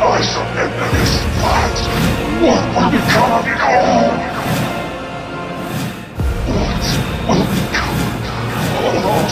I surrender this fight. What will become of it all? What will become of all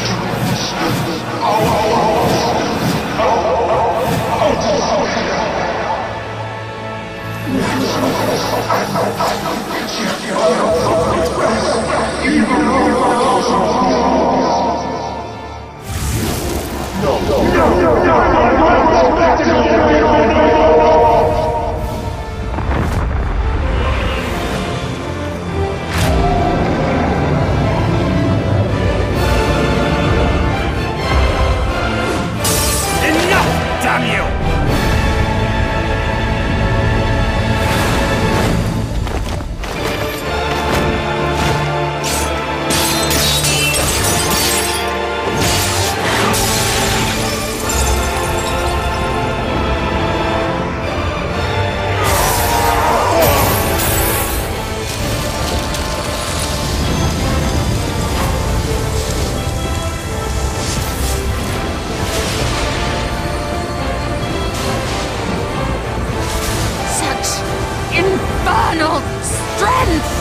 infernal strength!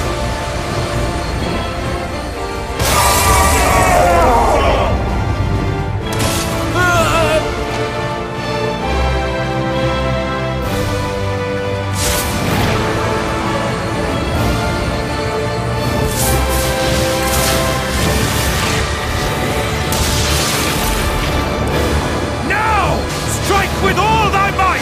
Now! Strike with all thy might!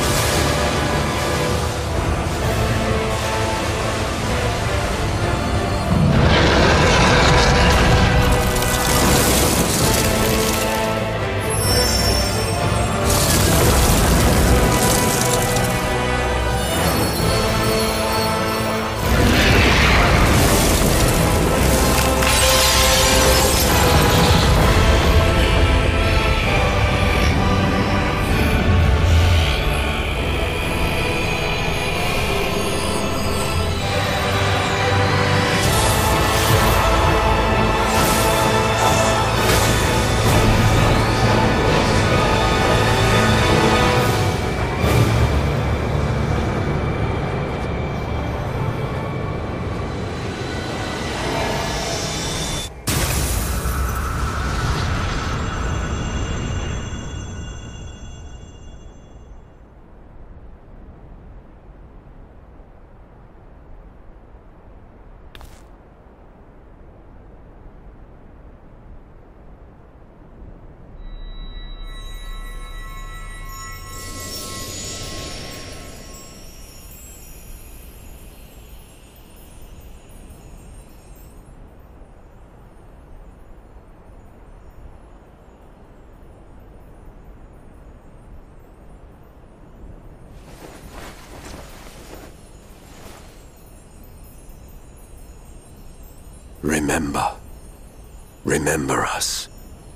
Remember. Remember us.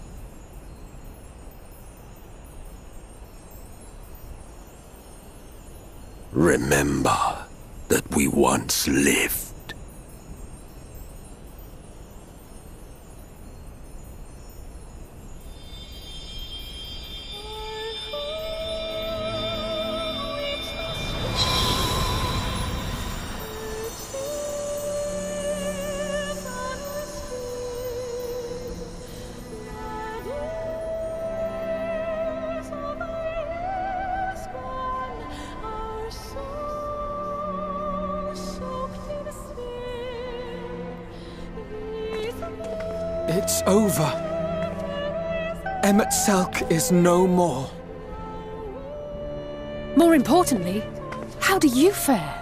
Remember that we once lived. It's over. Emet-Selch is no more. More importantly, how do you fare?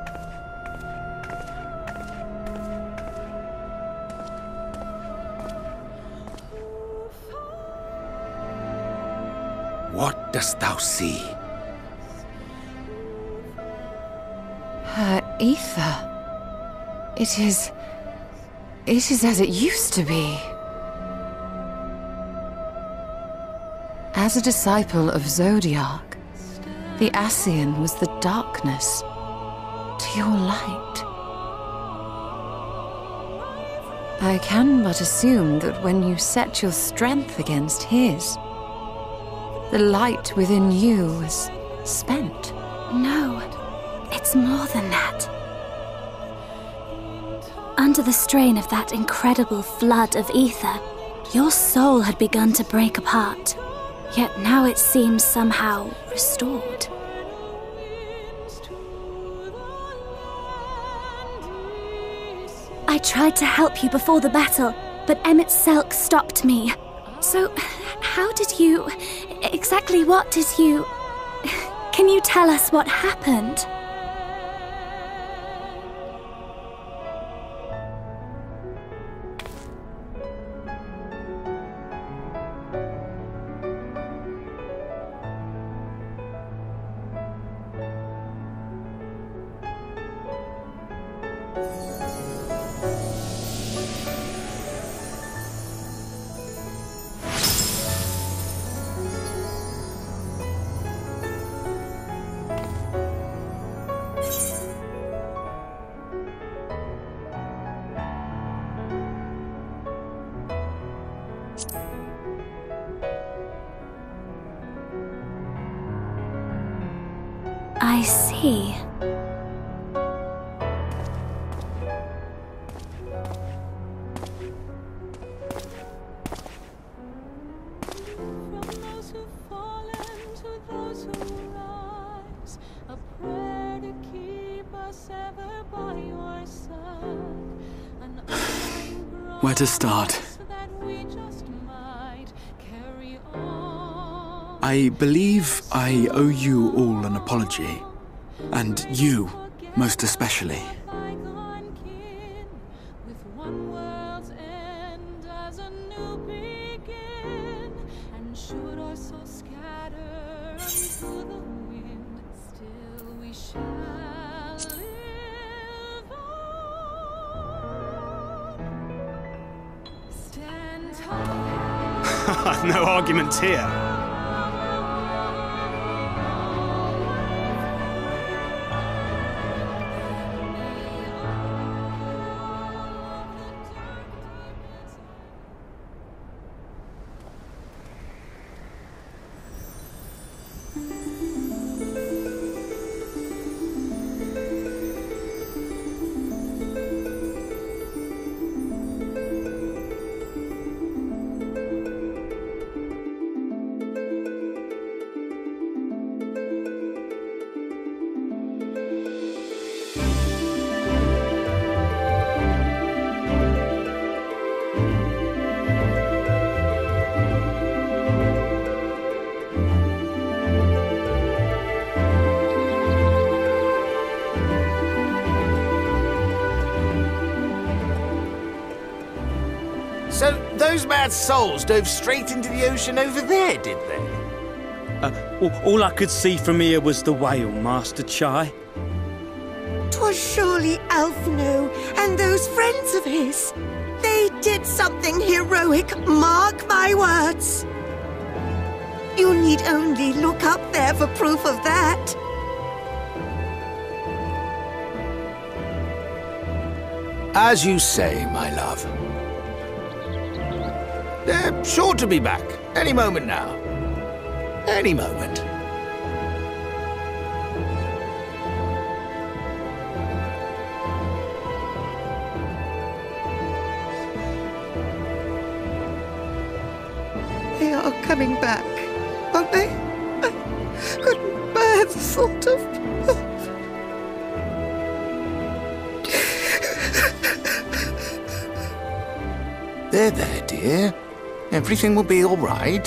What dost thou see? Her ether. It is as it used to be. As a disciple of Zodiark, the Ascian was the darkness to your light. I can but assume that when you set your strength against his, the light within you was spent. No, it's more than that. Under the strain of that incredible flood of ether, your soul had begun to break apart, yet now it seems somehow restored. I tried to help you before the battle, but Emmett Selk stopped me. So, how did you... exactly what did you... Can you tell us what happened? I see. Where to start? I believe I owe you all an apology. And you, most especially. No arguments here. So, those mad souls dove straight into the ocean over there, did they? All I could see from here was the whale, Master Chai. 'Twas surely Alphino and those friends of his. They did something heroic, mark my words. You need only look up there for proof of that. As you say, my love. They're sure to be back, any moment now. Any moment. They are coming back, aren't they? I couldn't bear the thought of... They're there, dear. Everything will be all right.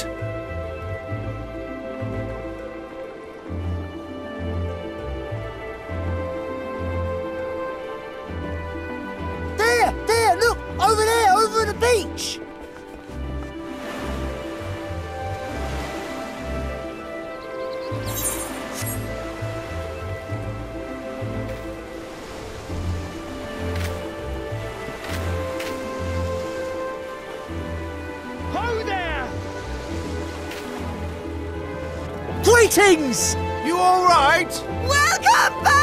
There, look! Over there, over the beach! Ho there! Greetings! You all right? Welcome back!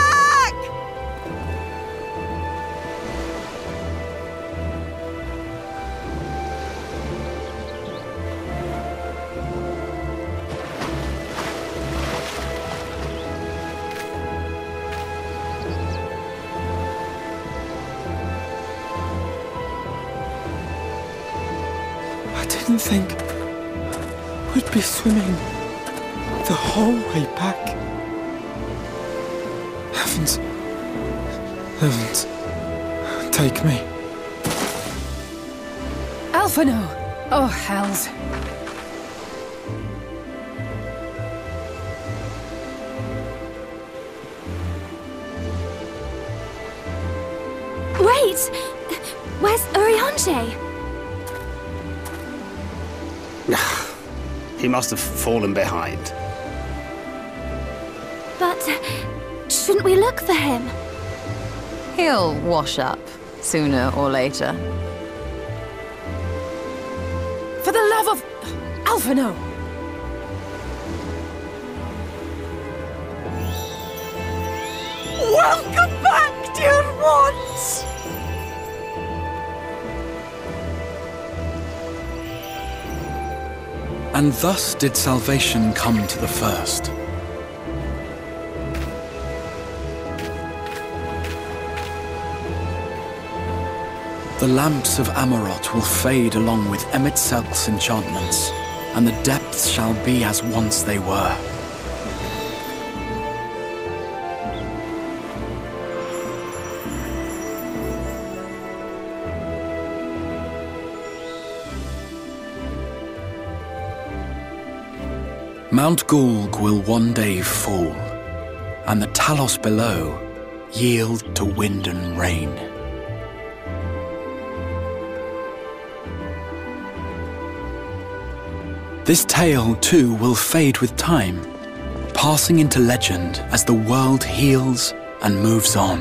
didn't think we'd be swimming the whole way back. Heavens. Heavens. Take me. Alphino! Oh, hells. Wait! Where's Urianger? He must have fallen behind. But shouldn't we look for him? He'll wash up, sooner or later. For the love of... Alphino! Welcome back, dear ones! And thus did salvation come to the first. The lamps of Amarot will fade along with Emet-Selch's enchantments, and the depths shall be as once they were. Mount Gulg will one day fall, and the Talos below yield to wind and rain. This tale, too, will fade with time, passing into legend as the world heals and moves on.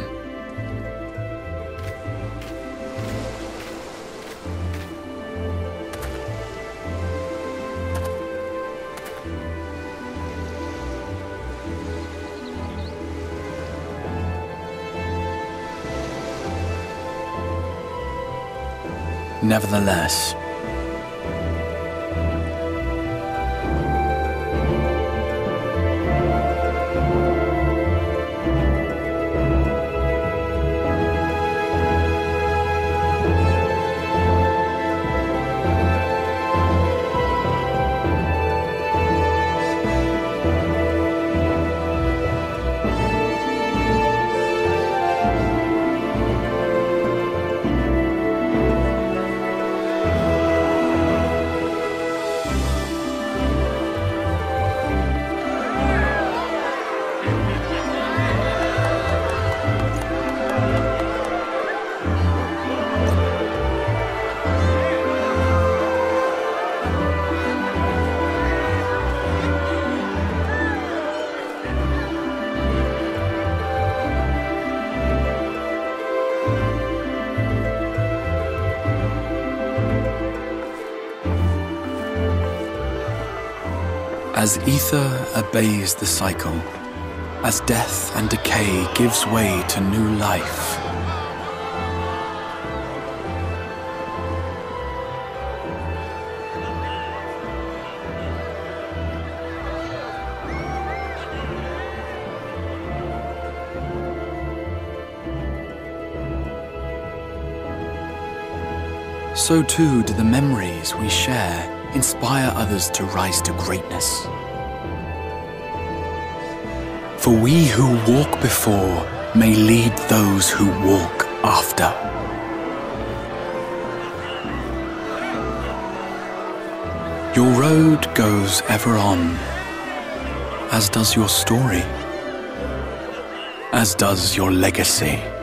Nevertheless, as ether obeys the cycle, as death and decay gives way to new life, so too do the memories we share inspire others to rise to greatness. For we who walk before may lead those who walk after. Your road goes ever on, as does your story, as does your legacy.